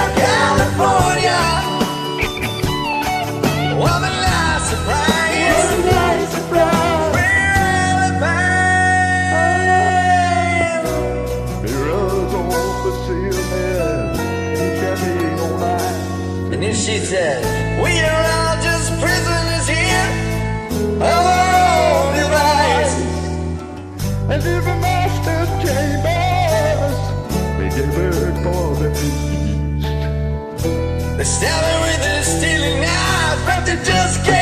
California. What a nice surprise. What a nice surprise. Really fine. He runs on the ceiling, he can't all night. And then she said, we are all just prisoners here of our own device. And if a master chambers, we get back for the feast. They're stabbing with a stealing knife, but they just can't.